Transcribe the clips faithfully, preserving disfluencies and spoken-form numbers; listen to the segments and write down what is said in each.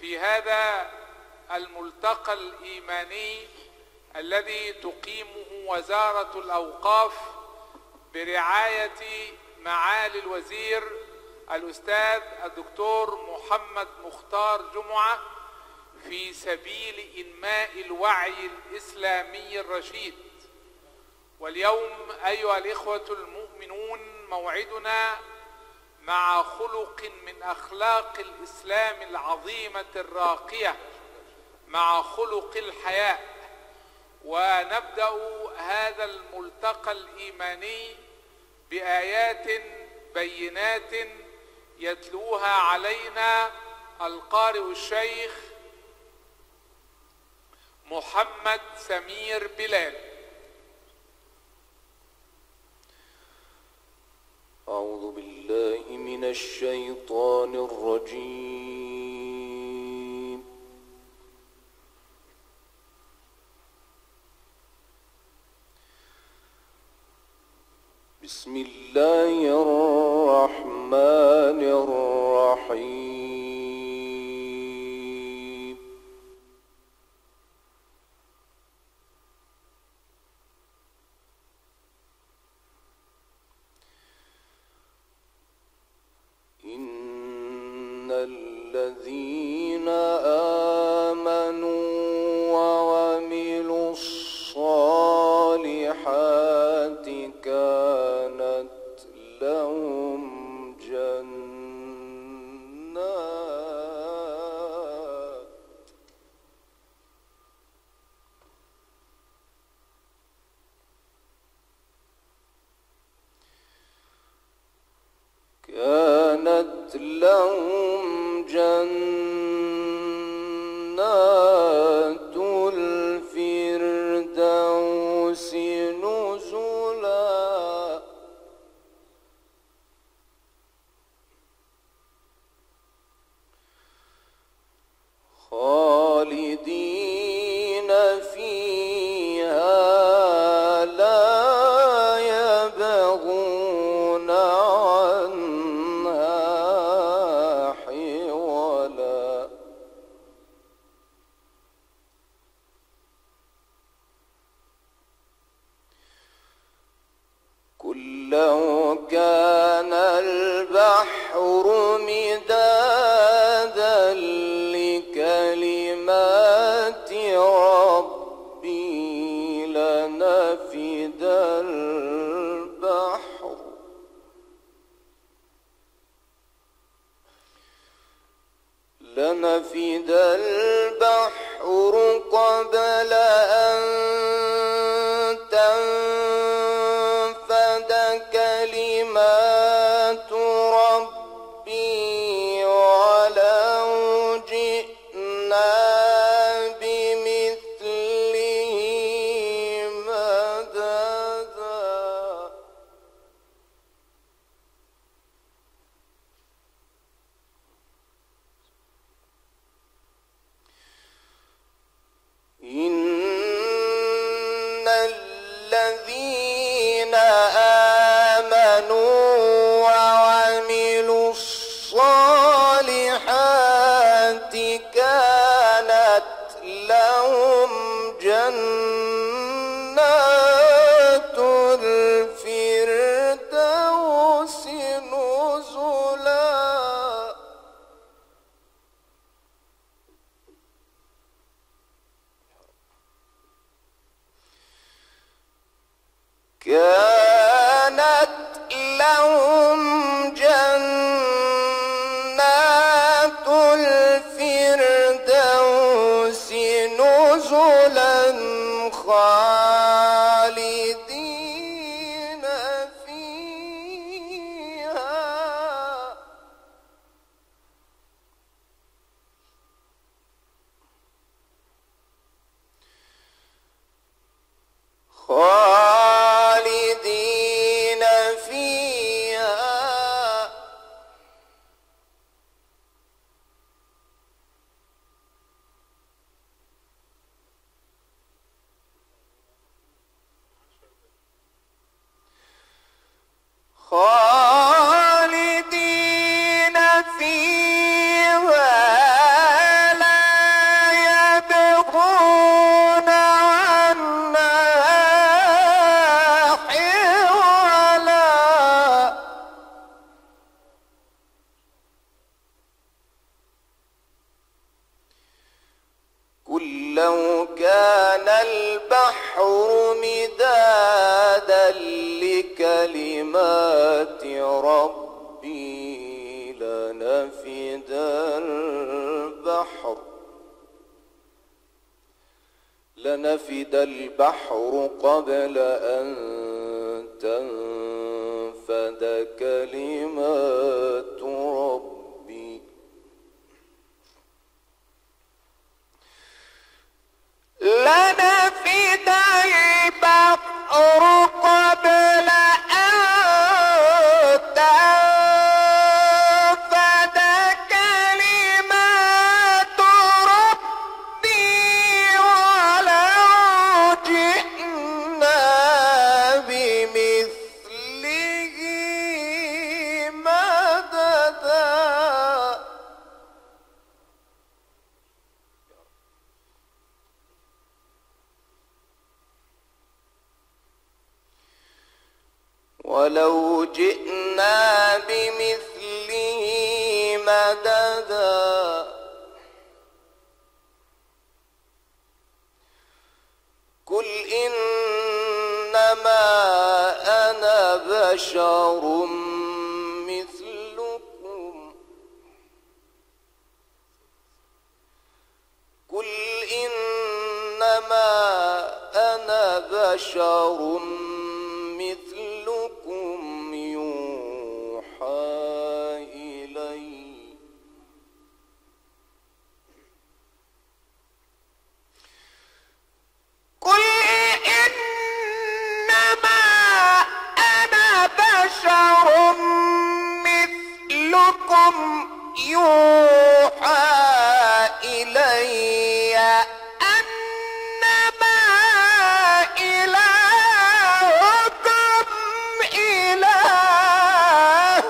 في هذا الملتقى الإيماني الذي تقيمه وزارة الأوقاف برعاية معالي الوزير الأستاذ الدكتور محمد مختار جمعة في سبيل إنماء الوعي الإسلامي الرشيد. واليوم أيها الإخوة المؤمنون موعدنا مع خلق من أخلاق الإسلام العظيمة الراقية، مع خلق الحياء. ونبدأ هذا الملتقى الإيماني بآيات بينات يتلوها علينا القارئ الشيخ محمد سمير بلال. أعوذ بالله من الشيطان الرجيم. بسم الله الرحمن الرحيم. إن الذين آمنوا وعملوا الصالحات كانت لهم جنات كانت لهم جنات الفردوس نزلا خالدين فيها لا يبغون عنها حولا. قل لو كان البحر مدادا لكلمات ربي لنفد البحر لنفد البحر قبل أن تنفد كلمات ربي ولو جئنا بمثله مددا. إن الذين آمنوا وعملوا الصالحات كانت لهم جنات الفردوس نزلا. كانت لهم جنات الفردوس نزلا خالدين فيها خالدين لو كان البحر مدادا لكلمات ربي لنفد البحر لنفد البحر قبل أن تنفد كلمات ربي لنفد البحر قبل أن تنفد كلمات ربي ولو جئنا بمثله مددا. ولو جئنا بمثله مددا قل إنما أنا بشر مثلكم قل إنما أنا بشر مثلكم يوحى إلي قل إنما أنا بشر مثلكم يوحى إلي أنما إلهكم إله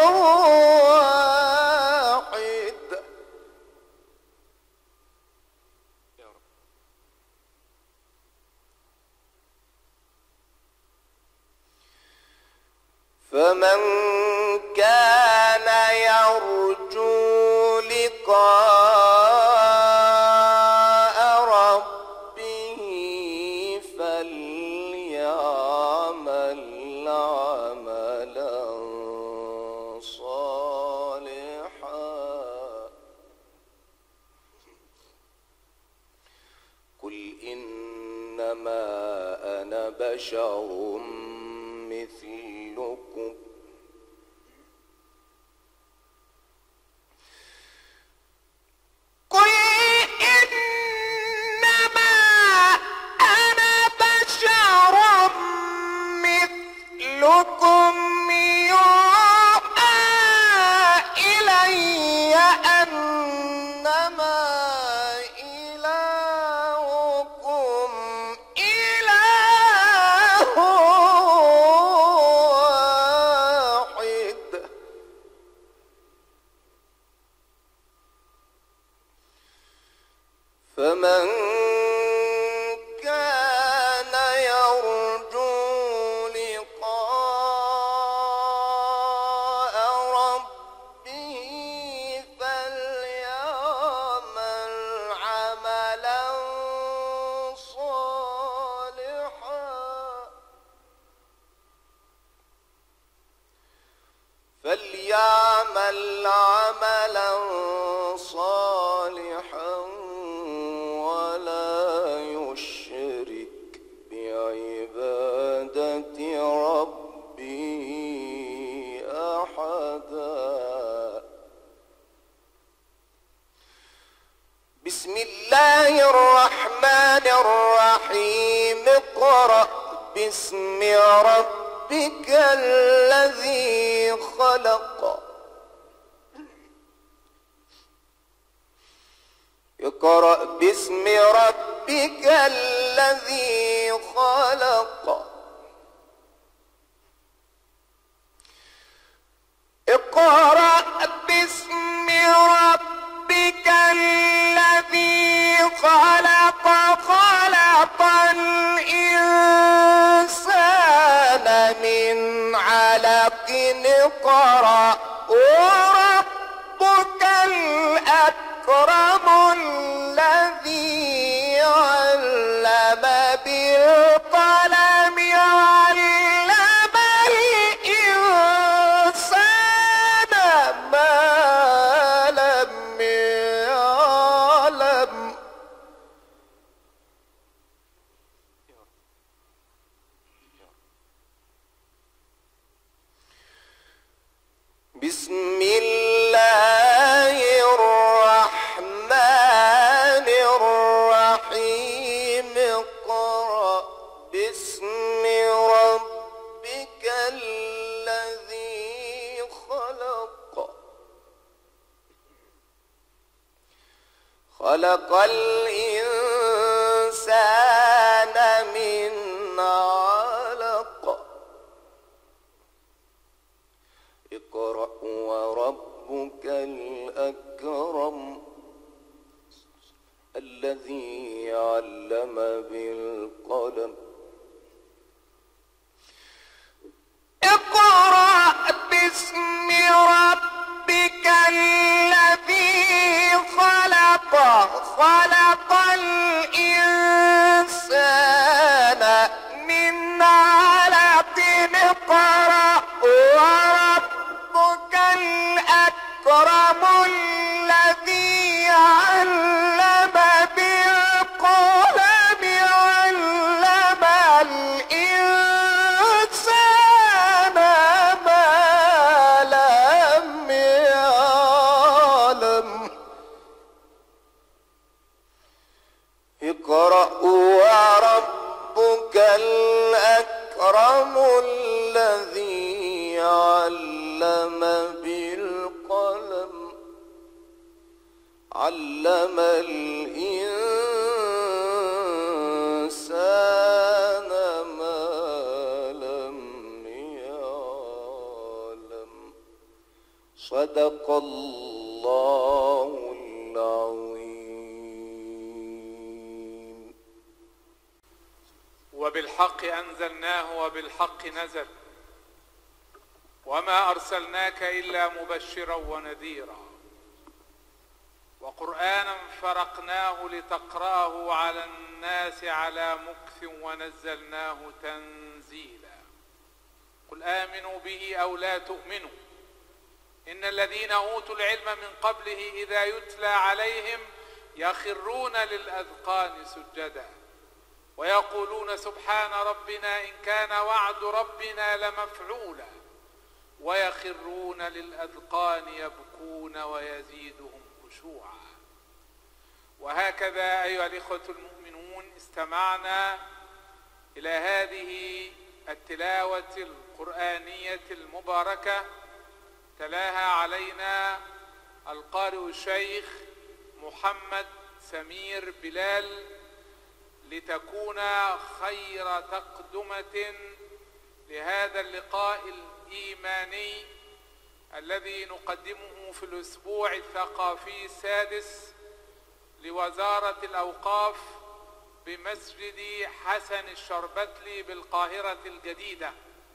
واحد. فمن كان يرجو لقاء ربه فليعمل عملا صالحا قل إنما أنا بشر مثلكم قل إنما أنا بشر مثلكم يوحى إلي أنما إلهكم إله واحد. فمن كان يرجو لقاء ربه فليعمل عملا صالحا فليعمل عملا صالحا ولا يشرك بعبادة ربه أحدا. بسم الله الرحمن الرحيم اقرأ باسم ربك الذي خلق اقرأ باسم ربك الذي خلق اقرأ باسم ربك الذي خلق خلق الإنسان من علق اقرأ وربك الأكرم الذي خلق الإنسان من علق اقرأ وربك الأكرم الذي علم بالقلم اقرأ باسم ربك الذي خلق خلق الإنسان من علق اقرأ وربك الأكرم الذي علم بالقلم علم الإنسان ما لم يعلم اقرأ وربك الأكرم الذي علم بالقلم علم الإنسان ما لم يعلم صدق الله العظيم. وبالحق أنزلناه وبالحق نزل وما أرسلناك إلا مبشرا ونذيرا وقرآنا فرقناه لتقرأه على الناس على مكث ونزلناه تنزيلا قل آمنوا به أو لا تؤمنوا إن الذين أوتوا العلم من قبله إذا يتلى عليهم يخرون للأذقان سجدا ويقولون سبحان ربنا إن كان وعد ربنا لمفعولا ويخرون للأذقان يبكون ويزيدهم خشوعا. وهكذا أيها الإخوة المؤمنون استمعنا إلى هذه التلاوة القرآنية المباركة تلاها علينا القارئ الشيخ محمد سمير بلال لتكون خير تقدمة لهذا اللقاء الإيماني الذي نقدمه في الأسبوع الثقافي السادس لوزارة الأوقاف بمسجد حسن الشربتلي بالقاهرة الجديدة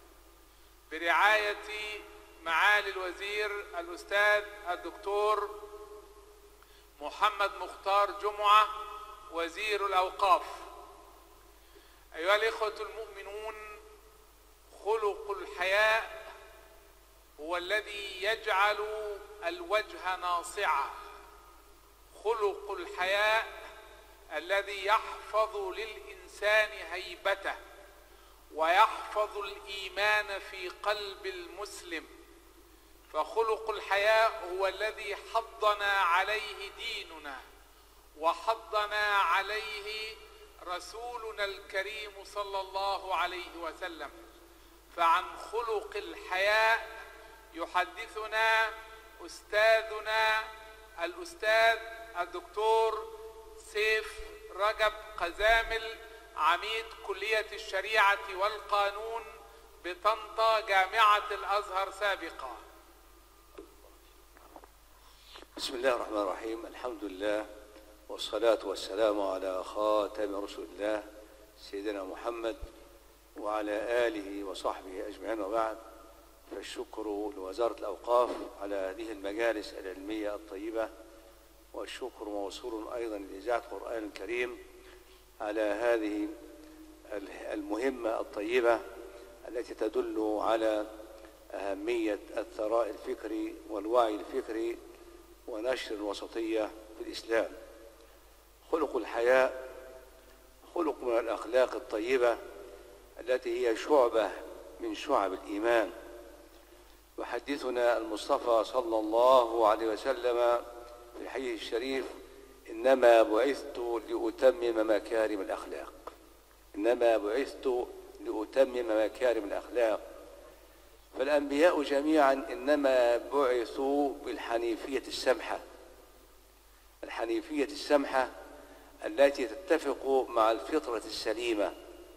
برعاية معالي الوزير الأستاذ الدكتور محمد مختار جمعة وزير الأوقاف. أيها الإخوة المؤمنون، خلق الحياء هو الذي يجعل الوجه ناصعا، خلق الحياء الذي يحفظ للإنسان هيبته ويحفظ الإيمان في قلب المسلم، فخلق الحياء هو الذي حضنا عليه ديننا وحضنا عليه رسولنا الكريم صلى الله عليه وسلم. فعن خلق الحياء يحدثنا أستاذنا الأستاذ الدكتور سيف رجب قزامل عميد كلية الشريعة والقانون بطنطا جامعة الأزهر سابقا. بسم الله الرحمن الرحيم. الحمد لله والصلاة والسلام على خاتم رسول الله سيدنا محمد وعلى آله وصحبه أجمعين، وبعد، فالشكر لوزارة الأوقاف على هذه المجالس العلمية الطيبة، والشكر موصول أيضا لإذاعة القرآن الكريم على هذه المهمة الطيبة التي تدل على أهمية الثراء الفكري والوعي الفكري ونشر الوسطية في الإسلام. خلق الحياء خلق من الأخلاق الطيبة التي هي شعبة من شعب الإيمان. وحديثنا المصطفى صلى الله عليه وسلم في الحديث الشريف: إنما بعثت لأتمم مكارم الأخلاق. إنما بعثت لأتمم مكارم الأخلاق. فالأنبياء جميعا إنما بعثوا بالحنيفية السمحة. الحنيفية السمحة التي تتفق مع الفطرة السليمة.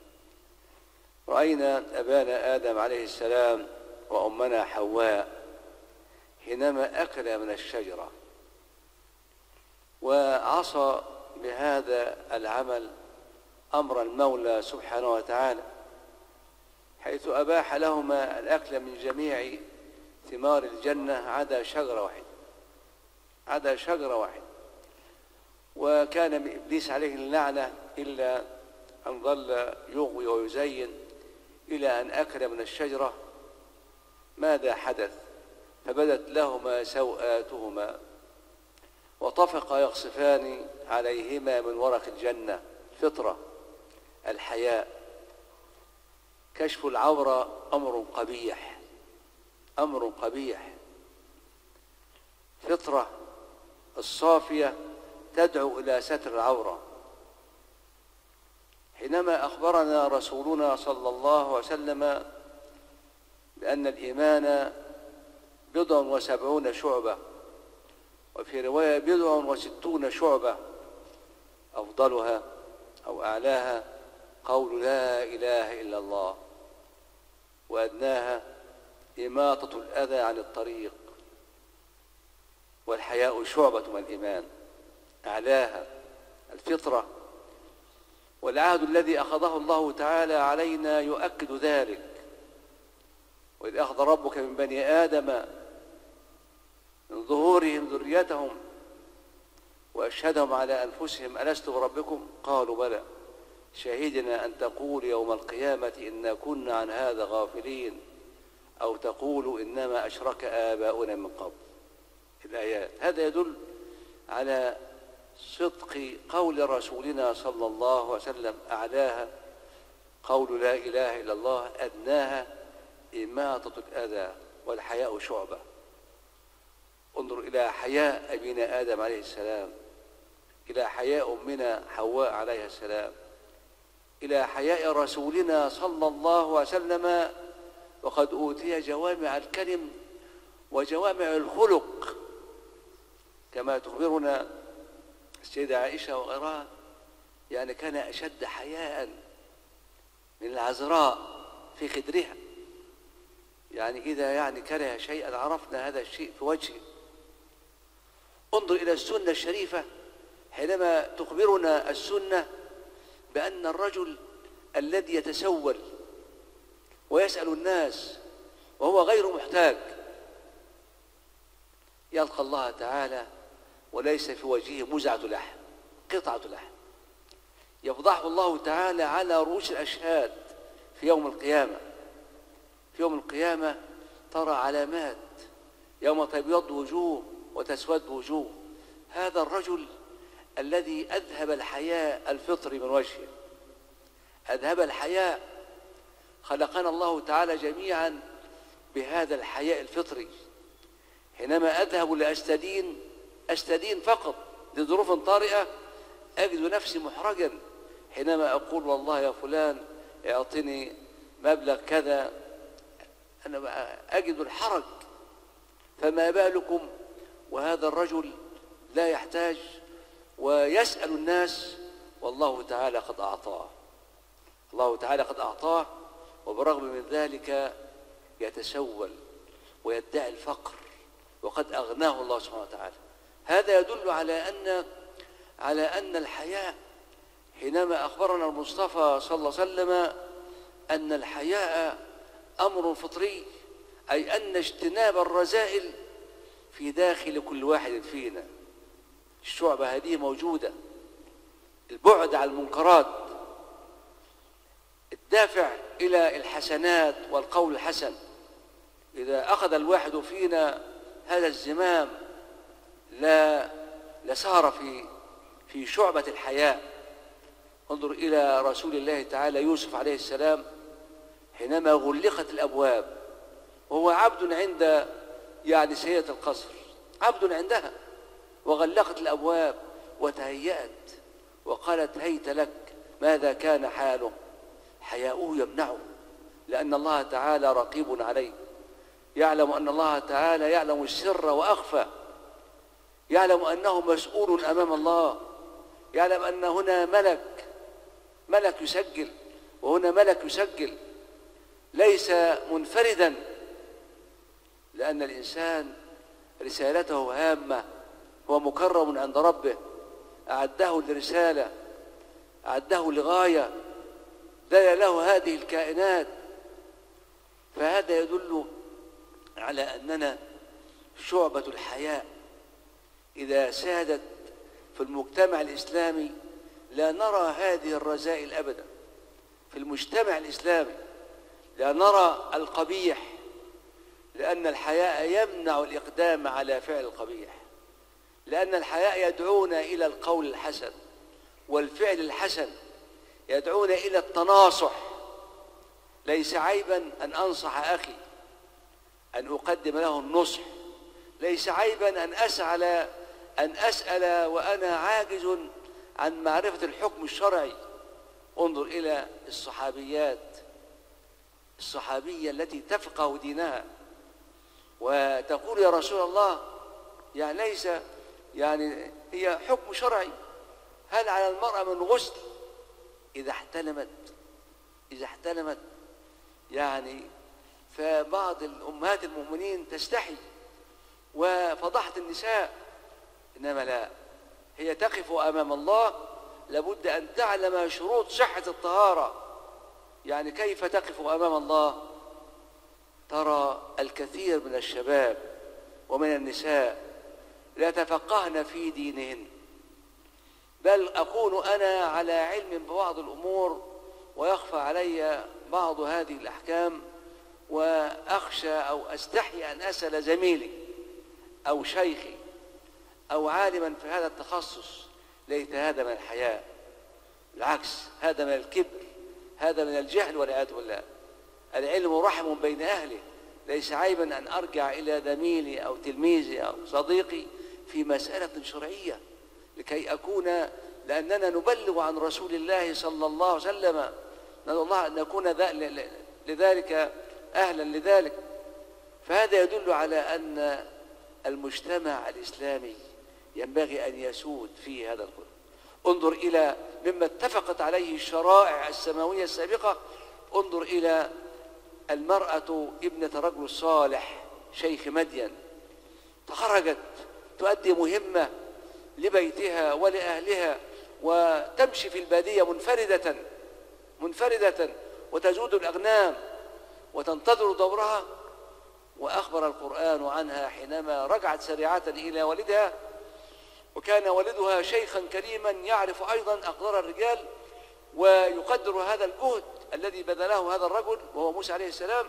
رأينا أبانا آدم عليه السلام وأمنا حواء حينما أكل من الشجرة وعصى بهذا العمل أمر المولى سبحانه وتعالى، حيث أباح لهما الأكل من جميع ثمار الجنة عدا شجرة واحدة عدا شجرة واحدة وكان إبليس عليه اللعنة إلا أن ظل يغوي ويزين إلى أن أكل من الشجرة. ماذا حدث؟ فبدت لهما سوآتهما وطفقا يخصفان عليهما من ورق الجنة. فطرة الحياء. كشف العورة أمر قبيح أمر قبيح. فطرة الصافية تدعو إلى ستر العورة. حينما أخبرنا رسولنا صلى الله عليه وسلم بأن الإيمان بضع وسبعون شعبة، وفي رواية بضع وستون شعبة، أفضلها أو أعلاها قول لا إله إلا الله، وأدناها إماطة الأذى عن الطريق، والحياء شعبة من الإيمان. أعلاها الفطرة، والعهد الذي أخذه الله تعالى علينا يؤكد ذلك. وإذ أخذ ربك من بني آدم من ظهورهم ذريتهم وأشهدهم على أنفسهم ألست بربكم قالوا بلى شهدنا أن تقول يوم القيامة إنا كنا عن هذا غافلين أو تقولوا إنما أشرك آباؤنا من قبل. الآيات. هذا يدل على صدق قول رسولنا صلى الله عليه وسلم. أعلاها قول لا إله إلا الله، أدناها إماطة الأذى، والحياء شعبة. انظر إلى حياء أبينا آدم عليه السلام، إلى حياء أمنا حواء عليها السلام، إلى حياء رسولنا صلى الله عليه وسلم، وقد أوتي جوامع الكلم وجوامع الخلق كما تخبرنا السيدة عائشة وغيرها. يعني كان أشد حياء من العذراء في خدرها، يعني إذا يعني كره شيئا عرفنا هذا الشيء في وجهه. انظر إلى السنة الشريفة حينما تخبرنا السنة بأن الرجل الذي يتسول ويسأل الناس وهو غير محتاج يلقى الله تعالى وليس في وجهه مزعة لحم، قطعة لحم، يفضحه الله تعالى على رؤوس الأشهاد في يوم القيامة. في يوم القيامة ترى علامات، يوم تبيض وجوه وتسود وجوه. هذا الرجل الذي أذهب الحياء الفطري من وجهه، أذهب الحياء. خلقنا الله تعالى جميعا بهذا الحياء الفطري. حينما أذهب لأستدين أستدين فقط لظروف طارئة أجد نفسي محرجا حينما أقول والله يا فلان اعطني مبلغ كذا، أنا أجد الحرج. فما بالكم وهذا الرجل لا يحتاج ويسأل الناس والله تعالى قد أعطاه. الله تعالى قد أعطاه، وبرغم من ذلك يتسول ويدعي الفقر وقد أغناه الله سبحانه وتعالى. هذا يدل على أن على أن الحياء، حينما أخبرنا المصطفى صلى الله عليه وسلم أن الحياء أمر فطري، أي أن اجتناب الرذائل في داخل كل واحد فينا. الشعبة هذه موجودة، البعد عن المنكرات، الدافع إلى الحسنات والقول الحسن. إذا أخذ الواحد فينا هذا الزمام لا لسار في في شعبة الحياء. انظر إلى رسول الله تعالى يوسف عليه السلام حينما غلقت الأبواب وهو عبد عند يعني سيدة القصر، عبد عندها، وغلقت الأبواب وتهيأت وقالت هيت لك. ماذا كان حاله؟ حياؤه يمنعه، لأن الله تعالى رقيب عليه، يعلم أن الله تعالى يعلم السر وأخفى. يعلم أنه مسؤول أمام الله، يعلم أن هنا ملك ملك يسجل وهنا ملك يسجل، ليس منفردا، لأن الإنسان رسالته هامة، هو مكرم عند ربه، أعده لرسالة، أعده لغاية دل له هذه الكائنات. فهذا يدل على أننا شعبة الحياء إذا سادت في المجتمع الإسلامي لا نرى هذه الرذائل أبدا. في المجتمع الإسلامي لا نرى القبيح، لأن الحياء يمنع الإقدام على فعل القبيح، لأن الحياء يدعونا إلى القول الحسن والفعل الحسن، يدعونا إلى التناصح. ليس عيبا أن أنصح أخي، أن أقدم له النصح، ليس عيبا أن أسأل أن أسأل وأنا عاجز عن معرفة الحكم الشرعي. انظر إلى الصحابيات، الصحابية التي تفقه دينها وتقول يا رسول الله، يعني ليس يعني هي حكم شرعي، هل على المرأة من غسل إذا احتلمت إذا احتلمت يعني؟ فبعض الأمهات المؤمنين تستحي وفضحت النساء، إنما لا، هي تقف أمام الله لابد أن تعلم شروط صحة الطهارة. يعني كيف تقف أمام الله؟ ترى الكثير من الشباب ومن النساء لا يتفقهن في دينهن، بل أكون أنا على علم ببعض الأمور ويخفى علي بعض هذه الأحكام، وأخشى أو أستحي أن أسأل زميلي أو شيخي أو عالما في هذا التخصص. ليت هذا من الحياء، بالعكس هذا من الكبر، هذا من الجهل والعياذ بالله. العلم رحم بين أهله، ليس عيبا أن أرجع إلى زميلي أو تلميذي أو صديقي في مسألة شرعية لكي أكون، لأننا نبلغ عن رسول الله صلى الله عليه وسلم، نسأل الله أن نكون لذلك أهلا لذلك. فهذا يدل على أن المجتمع الإسلامي ينبغي أن يسود فيه هذا القرآن. انظر إلى مما اتفقت عليه الشرائع السماوية السابقة، انظر إلى المرأة ابنة رجل صالح شيخ مدين، تخرجت تؤدي مهمة لبيتها ولأهلها، وتمشي في البادية منفردة منفردة وتجود الأغنام وتنتظر دورها. وأخبر القرآن عنها حينما رجعت سريعة إلى والدها، وكان والدها شيخا كريما يعرف أيضا أقدار الرجال ويقدر هذا الجهد الذي بذله هذا الرجل وهو موسى عليه السلام.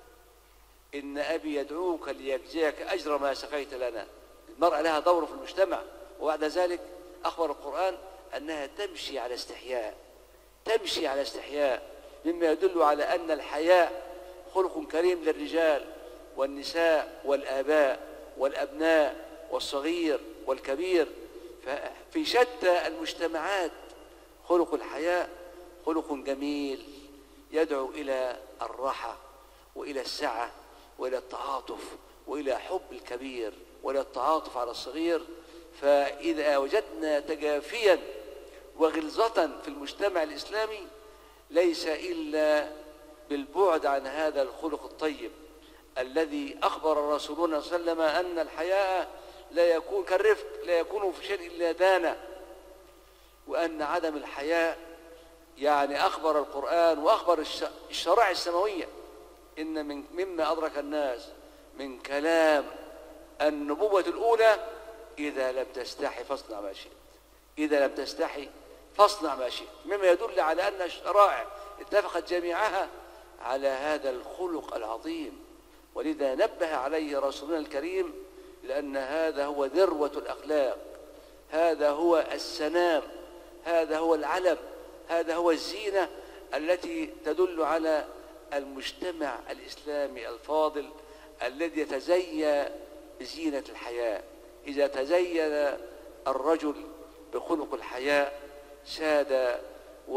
إن أبي يدعوك ليجزيك أجر ما سقيت لنا. المرأة لها دور في المجتمع. وبعد ذلك أخبر القرآن أنها تمشي على استحياء، تمشي على استحياء، مما يدل على أن الحياء خلق كريم للرجال والنساء والآباء والأبناء والصغير والكبير. ففي شتى المجتمعات خلق الحياء خلق جميل يدعو إلى الراحة وإلى السعة وإلى التعاطف وإلى حب الكبير وإلى التعاطف على الصغير. فإذا وجدنا تجافيا وغلظة في المجتمع الإسلامي ليس إلا بالبعد عن هذا الخلق الطيب الذي أخبر رسولنا صلى الله عليه وسلم أن الحياء لا يكون كالرفق، لا يكون في شيء إلا دانة، وأن عدم الحياء يعني أخبر القرآن وأخبر الشرائع السماوية إن من مما أدرك الناس من كلام النبوة الأولى: إذا لم تستحي فاصنع ما شئت، إذا لم تستحي فاصنع ما شئت، مما يدل على أن الشرائع اتفقت جميعها على هذا الخلق العظيم. ولذا نبه عليه رسولنا الكريم، لأن هذا هو ذروة الأخلاق، هذا هو السنام، هذا هو العلم، هذا هو الزينة التي تدل على المجتمع الإسلامي الفاضل الذي يتزين بزينة الحياء. إذا تزين الرجل بخلق الحياء ساد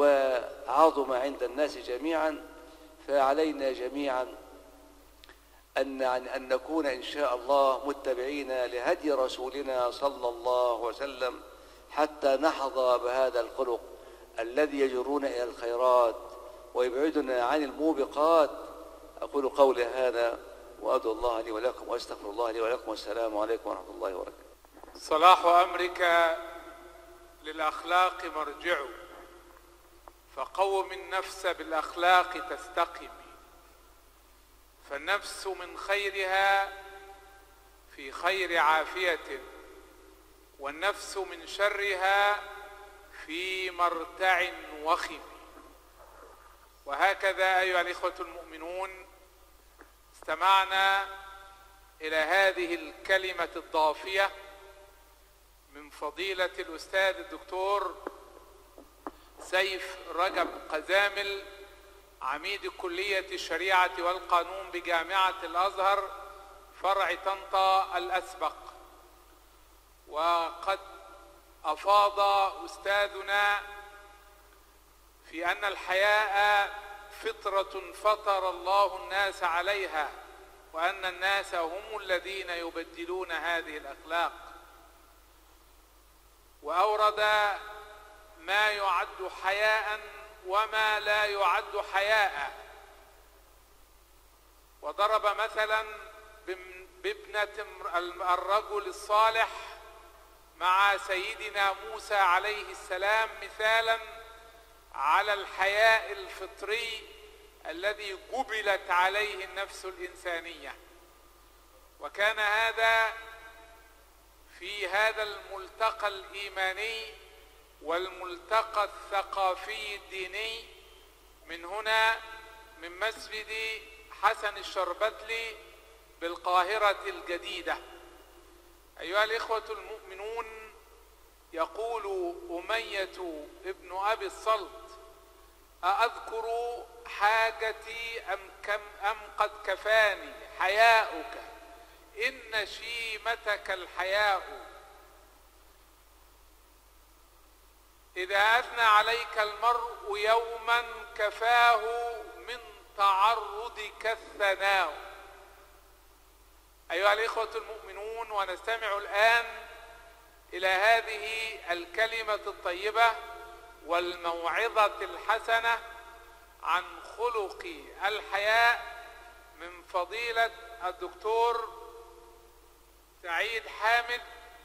وعظم عند الناس جميعا. فعلينا جميعا أن أن نكون إن شاء الله متبعين لهدي رسولنا صلى الله عليه وسلم حتى نحظى بهذا الخلق الذي يجرنا إلى الخيرات ويبعدنا عن الموبقات. أقول قولي هذا وأدعو الله لي ولكم وأستغفر الله لي ولكم، والسلام عليكم ورحمة الله وبركاته. صلاح أمرك للأخلاق مرجعه، فقوم النفس بالأخلاق تستقم، فالنفس من خيرها في خير عافية، والنفس من شرها في مرتع وخم. وهكذا أيها الإخوة المؤمنون استمعنا إلى هذه الكلمة الضافية من فضيلة الأستاذ الدكتور سيف رجب قزامل، عميد كلية الشريعة والقانون بجامعة الأزهر فرع طنطا الأسبق. وقد أفاض أستاذنا في أن الحياء فطرة فطر الله الناس عليها، وأن الناس هم الذين يبدلون هذه الأخلاق، وأورد ما يعد حياء وما لا يعد حياء، وضرب مثلا بابنة الرجل الصالح مع سيدنا موسى عليه السلام مثالا على الحياء الفطري الذي جبلت عليه النفس الإنسانية. وكان هذا في هذا الملتقى الإيماني والملتقى الثقافي الديني من هنا من مسجد حسن الشربتلي بالقاهرة الجديدة. أيها الإخوة المؤمنون، يقول أمية ابن أبي الصلت: أأذكر حاجتي أم, كم أم قد كفاني حياؤك إن شيمتك الحياء، إذا أثنى عليك المرء يوما كفاه من تعرضك الثناء. أيها الإخوة المؤمنون، ونستمع الآن إلى هذه الكلمة الطيبة والموعظة الحسنة عن خلق الحياء من فضيلة الدكتور سعيد حامد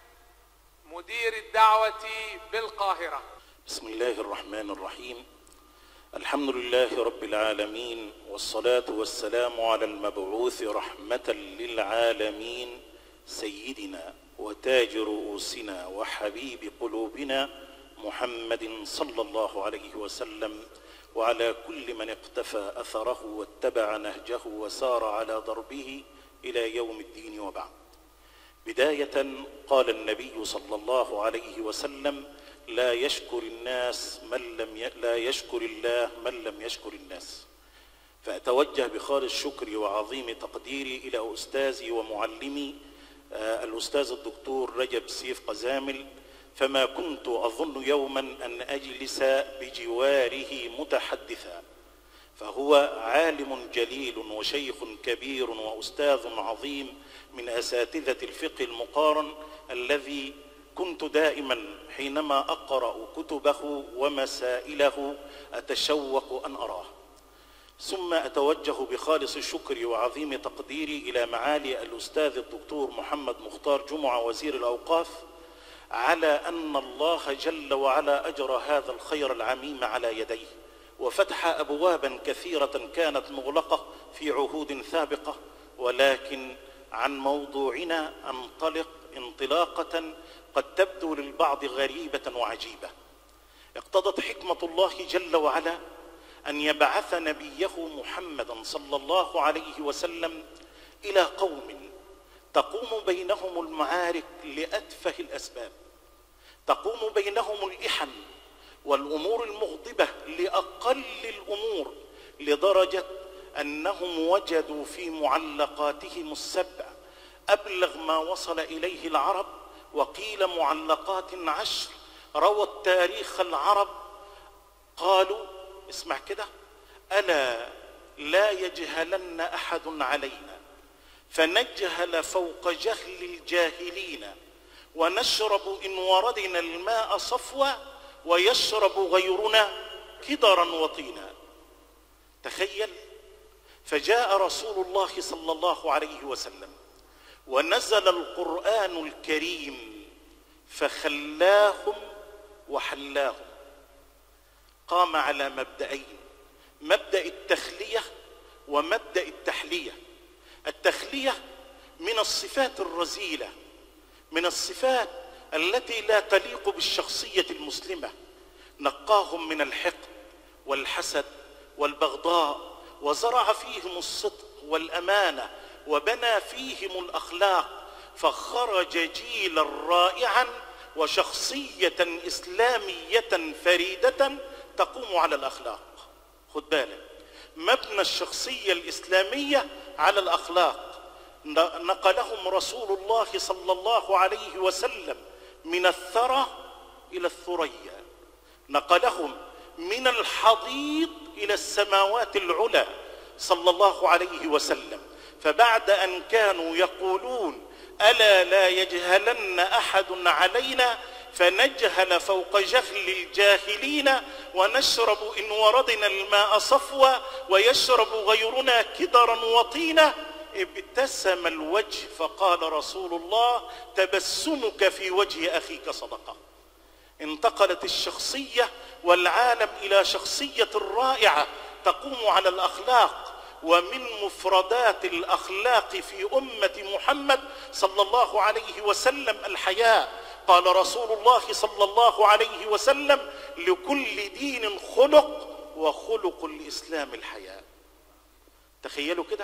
مدير الدعوة بالقاهرة. بسم الله الرحمن الرحيم. الحمد لله رب العالمين، والصلاة والسلام على المبعوث رحمة للعالمين سيدنا وتاج رؤوسنا وحبيب قلوبنا محمد صلى الله عليه وسلم، وعلى كل من اقتفى أثره واتبع نهجه وسار على ضربه إلى يوم الدين. وبعد، بداية قال النبي صلى الله عليه وسلم: لا يشكر الناس من لم ي... لا يشكر الله من لم يشكر الناس. فأتوجه بخالص شكري وعظيم تقديري إلى أستاذي ومعلمي آه الأستاذ الدكتور رجب سيف قزامل، فما كنت أظن يوما أن أجلس بجواره متحدثا، فهو عالم جليل وشيخ كبير وأستاذ عظيم من أساتذة الفقه المقارن، الذي كنت دائما حينما أقرأ كتبه ومسائله أتشوق أن أراه. ثم أتوجه بخالص الشكر وعظيم تقديري إلى معالي الأستاذ الدكتور محمد مختار جمعة وزير الأوقاف على أن الله جل وعلا أجرى هذا الخير العميم على يديه، وفتح أبوابا كثيرة كانت مغلقة في عهود سابقة. ولكن عن موضوعنا أنطلق انطلاقة قد تبدو للبعض غريبة وعجيبة. اقتضت حكمة الله جل وعلا أن يبعث نبيه محمدا صلى الله عليه وسلم إلى قوم تقوم بينهم المعارك لأتفه الأسباب، تقوم بينهم الإحن والأمور المغضبة لأقل الأمور، لدرجة أنهم وجدوا في معلقاتهم السبع أبلغ ما وصل إليه العرب، وقيل معلقات عشر روت تاريخ العرب. قالوا: اسمع كده، ألا لا يجهلن أحد علينا فنجهل فوق جهل الجاهلين، ونشرب إن وردنا الماء صفوا، ويشرب غيرنا كدرا وطينا. تخيل، فجاء رسول الله صلى الله عليه وسلم ونزل القرآن الكريم فخلاهم وحلاهم. قام على مبدأين: مبدأ التخلية ومبدأ التحلية. التخلية من الصفات الرذيلة، من الصفات التي لا تليق بالشخصية المسلمة. نقاهم من الحقد والحسد والبغضاء، وزرع فيهم الصدق والأمانة، وبنى فيهم الأخلاق، فخرج جيلا رائعا وشخصية إسلامية فريدة تقوم على الأخلاق. خد بالك، مبنى الشخصية الإسلامية على الأخلاق. نقلهم رسول الله صلى الله عليه وسلم من الثرى إلى الثريا، نقلهم من الحضيض إلى السماوات العلى صلى الله عليه وسلم. فبعد أن كانوا يقولون: ألا لا يجهلن أحد علينا، فنجهل فوق جهل الجاهلين، ونشرب إن وردنا الماء صفوا، ويشرب غيرنا كدرا وطينا. ابتسم الوجه فقال رسول الله: تبسمك في وجه أخيك صدقة. انتقلت الشخصية والعالم إلى شخصية رائعة تقوم على الأخلاق. ومن مفردات الأخلاق في أمة محمد صلى الله عليه وسلم الحياء. قال رسول الله صلى الله عليه وسلم: لكل دين خلق، وخلق الإسلام الحياء. تخيلوا كده،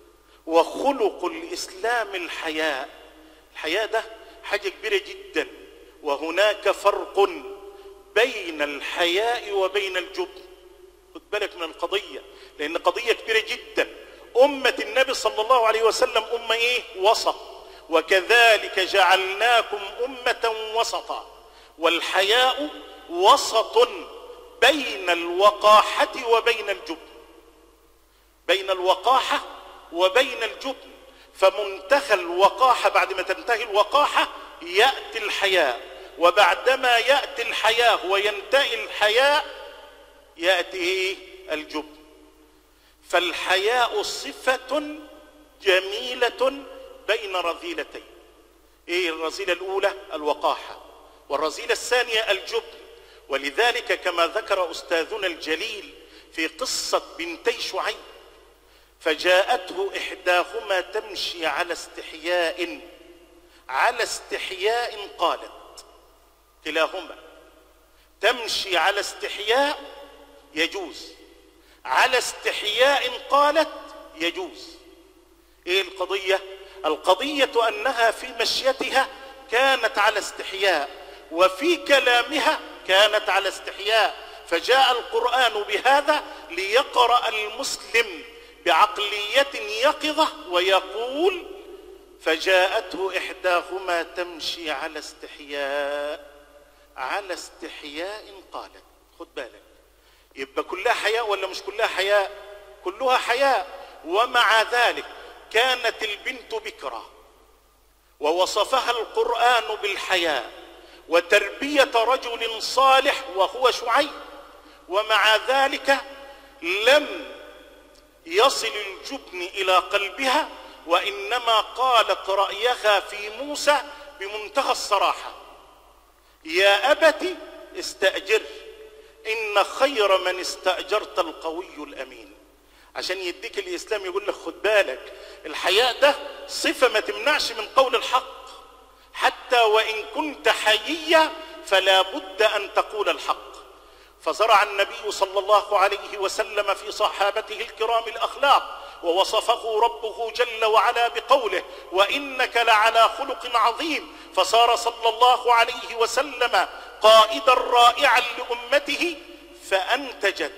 وخلق الإسلام الحياء. الحياء ده حاجة كبيرة جدا، وهناك فرق بين الحياء وبين الجبن. خد بالك من القضية، لأن قضية كبيرة جدا. أمة النبي صلى الله عليه وسلم أمة إيه؟ وسط. وكذلك جعلناكم أمة وسطا. والحياء وسط بين الوقاحة وبين الجبن، بين الوقاحة وبين الجبن. فمنتهى الوقاحة، بعد ما تنتهي الوقاحة يأتي الحياء، وبعدما يأتي الحياء وينتهي الحياء يأتي إيه؟ الجبن. فالحياء صفة جميلة بين رذيلتين. إيه الرذيلة الأولى؟ الوقاحة، والرذيلة الثانية الجبن. ولذلك كما ذكر أستاذنا الجليل في قصة بنتي شعيب: فجاءته إحداهما تمشي على استحياء على استحياء قالت. كلاهما تمشي على استحياء يجوز، على استحياء قالت يجوز. ايه القضية؟ القضية أنها في مشيتها كانت على استحياء، وفي كلامها كانت على استحياء. فجاء القرآن بهذا ليقرأ المسلم بعقلية يقظة ويقول: فجاءته إحداهما تمشي على استحياء على استحياء قالت. خد بالك، يبقى كلها حياء ولا مش كلها حياء؟ كلها حياء. ومع ذلك كانت البنت بكرة، ووصفها القرآن بالحياء وتربية رجل صالح وهو شعيب. ومع ذلك لم يصل الجبن إلى قلبها، وإنما قالت رأيها في موسى بمنتهى الصراحة: يا أبت استأجر، إن خير من استأجرت القوي الأمين. عشان يديك الإسلام يقول لك: خد بالك، الحياء ده صفة ما تمنعش من قول الحق، حتى وإن كنت حييا فلا بد أن تقول الحق. فزرع النبي صلى الله عليه وسلم في صحابته الكرام الأخلاق، ووصفه ربه جل وعلا بقوله: وإنك لعلى خلق عظيم. فصار صلى الله عليه وسلم قائدا رائعا لأمته، فأنتجت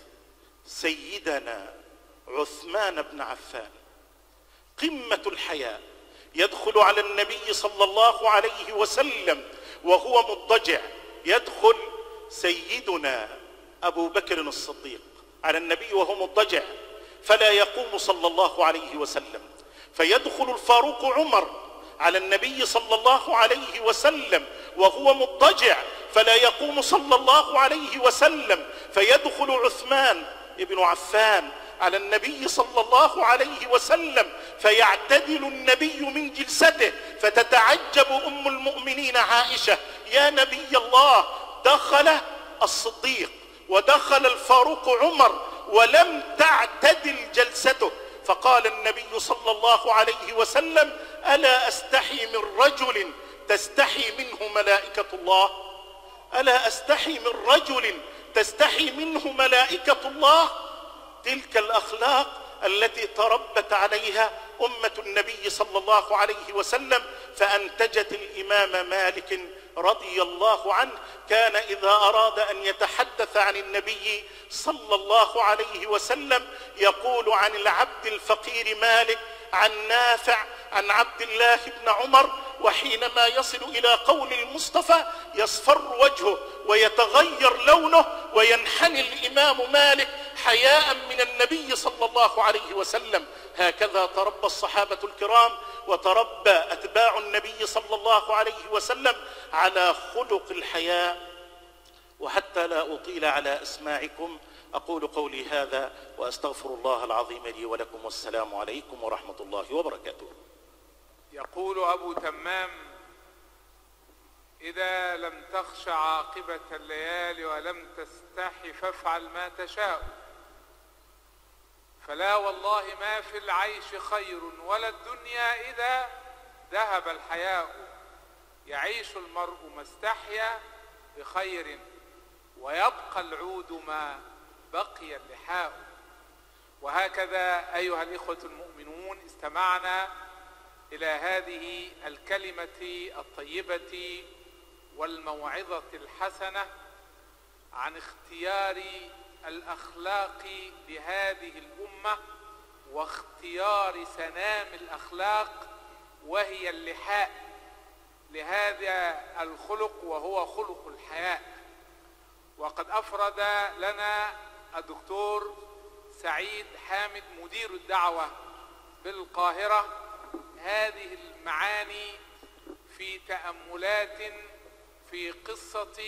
سيدنا عثمان بن عفان قمة الحياء. يدخل على النبي صلى الله عليه وسلم وهو مضطجع، يدخل سيدنا أبو بكر الصديق على النبي وهو مضطجع، فلا يقوم صلى الله عليه وسلم، فيدخل الفاروق عمر على النبي صلى الله عليه وسلم وهو مضطجع فلا يقوم صلى الله عليه وسلم، فيدخل عثمان بن عفان على النبي صلى الله عليه وسلم فيعتدل النبي من جلسته، فتتعجب أم المؤمنين عائشة: يا نبي الله، دخل الصديق ودخل الفاروق عمر ولم تعتدل جلسته. فقال النبي صلى الله عليه وسلم: ألا أستحي من رجل تستحي منه ملائكة الله؟ ألا أستحي من رجل تستحي منه ملائكة الله؟ تلك الأخلاق التي تربت عليها أمة النبي صلى الله عليه وسلم، فأنتجت الإمام مالك رضي الله عنه. كان إذا أراد أن يتحدث عن النبي صلى الله عليه وسلم يقول عن العبد الفقير مالك، عن نافع، عن عبد الله بن عمر، وحينما يصل إلى قول المصطفى يصفر وجهه ويتغير لونه وينحني الإمام مالك حياء من النبي صلى الله عليه وسلم. هكذا تربى الصحابة الكرام وتربى أتباع النبي صلى الله عليه وسلم على خلق الحياء. وحتى لا أطيل على أسماعكم أقول قولي هذا وأستغفر الله العظيم لي ولكم، والسلام عليكم ورحمة الله وبركاته. يقول أبو تمام: إذا لم تخش عاقبة الليالي ولم تستحي فافعل ما تشاء، فلا والله ما في العيش خير ولا الدنيا إذا ذهب الحياء، يعيش المرء ما استحيا بخير ويبقى العود ما بقي اللحاء. وهكذا أيها الإخوة المؤمنون استمعنا إلى هذه الكلمة الطيبة والموعظة الحسنة عن اختيار الأخلاق لهذه الأمة واختيار سنام الأخلاق وهي اللحاء لهذا الخلق وهو خلق الحياء. وقد أفرد لنا الدكتور سعيد حامد مدير الدعوة بالقاهرة هذه المعاني في تأملات في قصة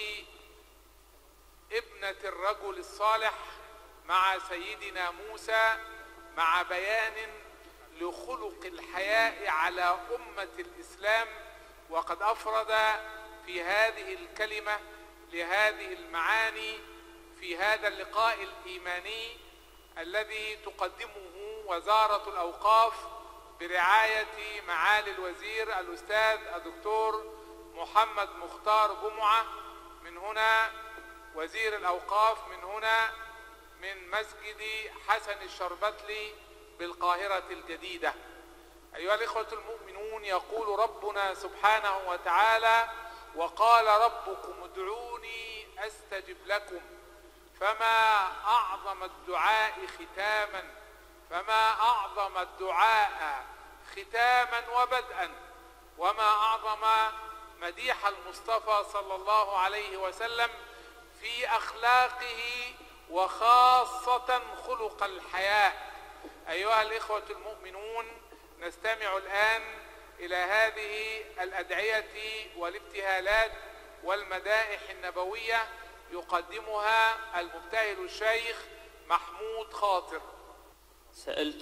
ابنة الرجل الصالح مع سيدنا موسى، مع بيان لخلق الحياء على أمة الإسلام. وقد أفرد في هذه الكلمة لهذه المعاني في هذا اللقاء الإيماني الذي تقدمه وزارة الأوقاف برعاية معالي الوزير الأستاذ الدكتور محمد مختار جمعة، من هنا وزير الأوقاف، من هنا من مسجد حسن الشربتلي بالقاهرة الجديدة. أيها الإخوة المؤمنون، يقول ربنا سبحانه وتعالى: وقال ربكم ادعوني أستجب لكم. فما أعظم الدعاء ختاما، فما أعظم الدعاء ختاما وبدءا، وما أعظم مديح المصطفى صلى الله عليه وسلم في أخلاقه وخاصة خلق الحياء. أيها الإخوة المؤمنون، نستمع الآن إلى هذه الأدعية والابتهالات والمدائح النبوية يقدمها المبتهل الشيخ محمود خاطر. سألت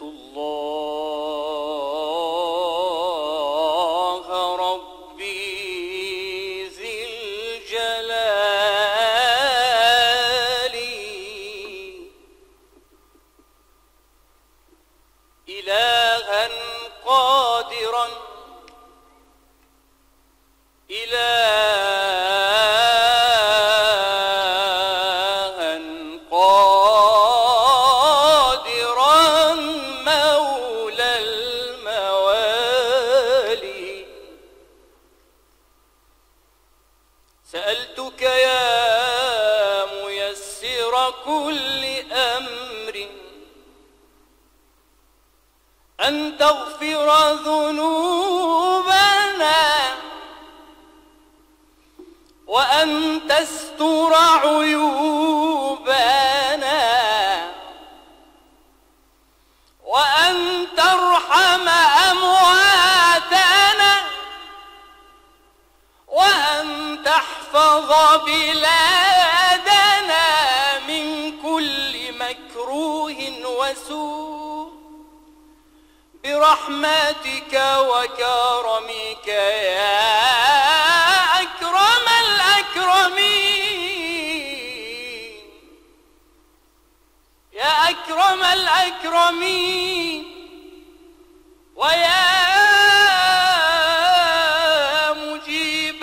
الله ربي ذي الجلال إلها قادرا إلها قادرا مولى الموالي. سألتك يا ميسر كل أمر أن تغفر ذنوبنا وأن تستر عيوبنا وأن ترحم أمواتنا وسوء برحمتك وكرمك يا أكرم الأكرمين يا أكرم الأكرمين ويا مجيب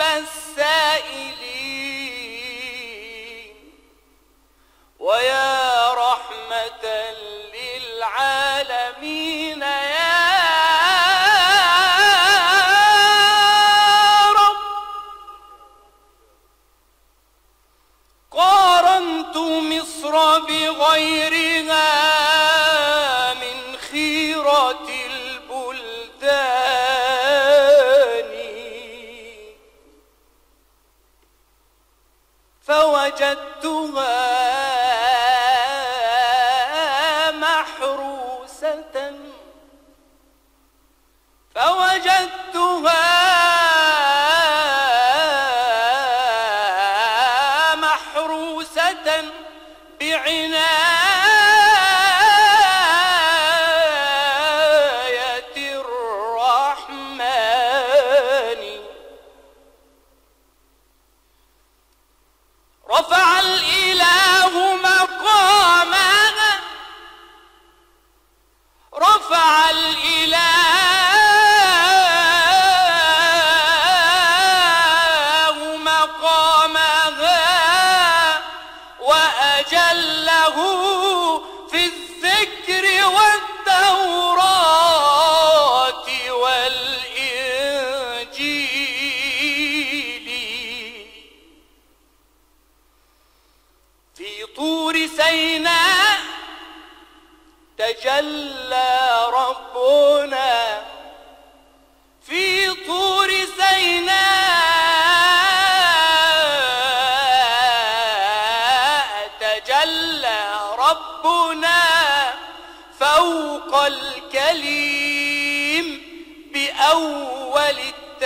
السائلين ويا رحمة للعالمين يا رب. قارنت مصر بغيرها من خيرة البلدان فوجدتها محروسة فوجدتها محروسة بعناية الرحمن. رفع الإله مقامها رفع الإله مقامها وأجله في الذكر والتوراة والإنجيل. في طور سيناء تجلى ربنا في طور سيناء تجلى ربنا فوق الكليم بأول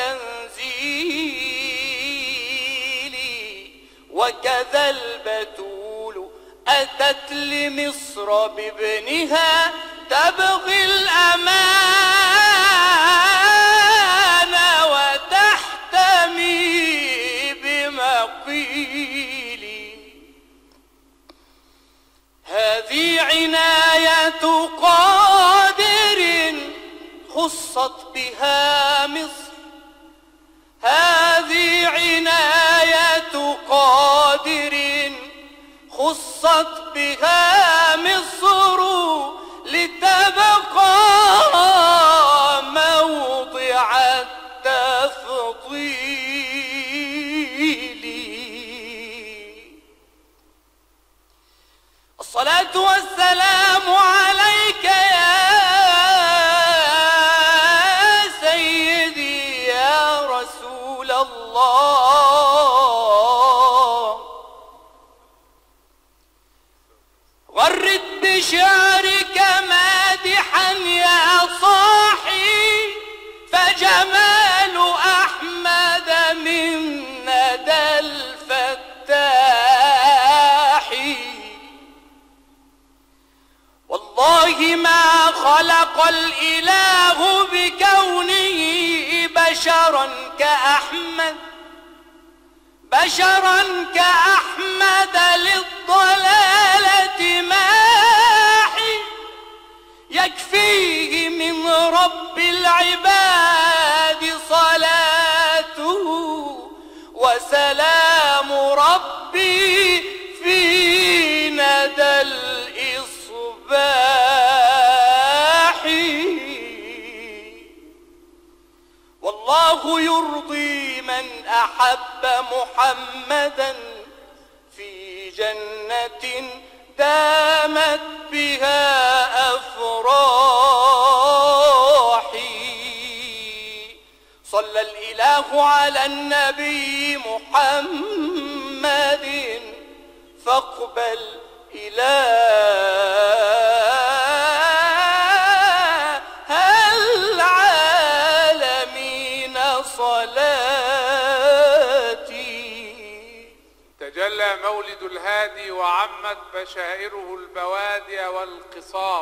التنزيل. وكذا البتول أتت لمصر بابنها تبغي الأمان وتحتمي بمقيل. هذه عناية قادر خصت بها مصر هذه عناية قادر خصت بها مصر لتبقى موضع التفضيل. الصلاة والسلام عليك يا سيدي يا رسول الله. غرد بشعرك مادحا يا صاحي فجمال أحمد من ندى الفتاح. والله ما خلق الإله بكونه بشرا كأحمد بشرا كأحمد للضلالة ماحي. يكفيه من رب العباد صلاته وسلام ربي في ندى الإصباح. والله يرضي من أحب محمدا في جنة دامت بها أفراحي. صلى الإله على النبي محمد فاقبل إله العالمين صلاتي. تجلى تجلى مولد الهادي وعمت بشائره البوادي والقصاب،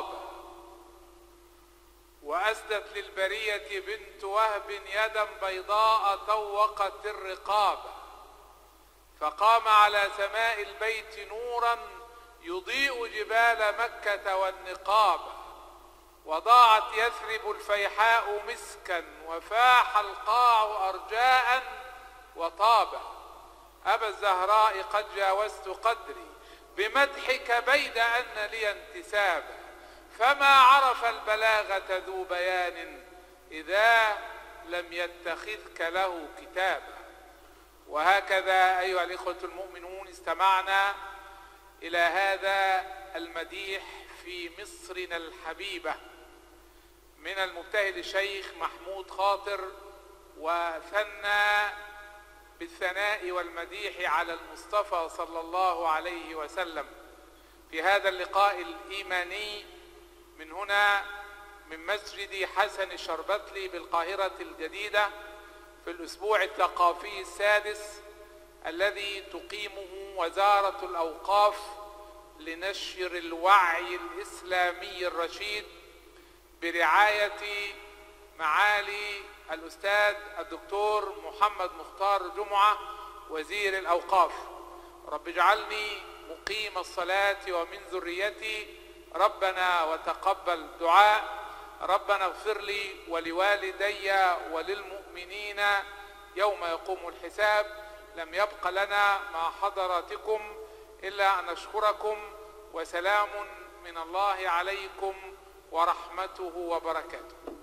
وأسدت للبرية بنت وهب يدا بيضاء طوقت الرقاب، فقام على سماء البيت نورا يضيء جبال مكة والنقاب، وضاعت يثرب الفيحاء مسكا وفاح القاع أرجاء وطابا. أبا الزهراء قد جاوزت قدري بمدحك بيد أن لي انتسابا، فما عرف البلاغة ذو بيان إذا لم يتخذك له كتابا. وهكذا أيها الإخوة المؤمنون استمعنا إلى هذا المديح في مصرنا الحبيبة من المبتهل الشيخ محمود خاطر، وثنى بالثناء والمديح على المصطفى صلى الله عليه وسلم في هذا اللقاء الإيماني من هنا من مسجد حسن الشربتلي بالقاهرة الجديدة في الأسبوع الثقافي السادس الذي تقيمه وزارة الأوقاف لنشر الوعي الإسلامي الرشيد برعاية معالي الأستاذ الدكتور محمد مختار جمعة وزير الأوقاف. رب اجعلني مقيم الصلاة ومن ذريتي، ربنا وتقبل دعاء، ربنا اغفر لي ولوالدي وللمؤمنين يوم يقوم الحساب. لم يبق لنا مع حضراتكم إلا أن نشكركم، وسلام من الله عليكم ورحمته وبركاته.